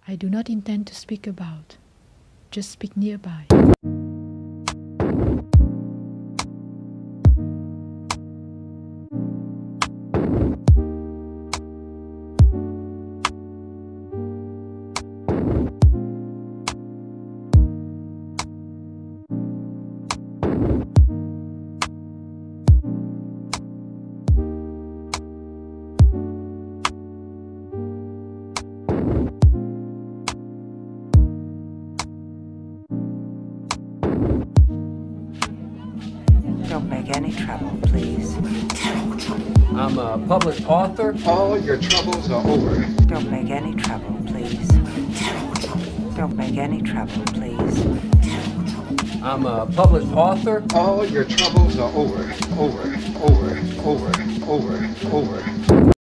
I do not intend to speak about, just speak nearby. Don't make any trouble, please. I'm a public author. All your troubles are over. Don't make any trouble, please. Don't make any trouble, please. I'm a public author. All your troubles are over. Over.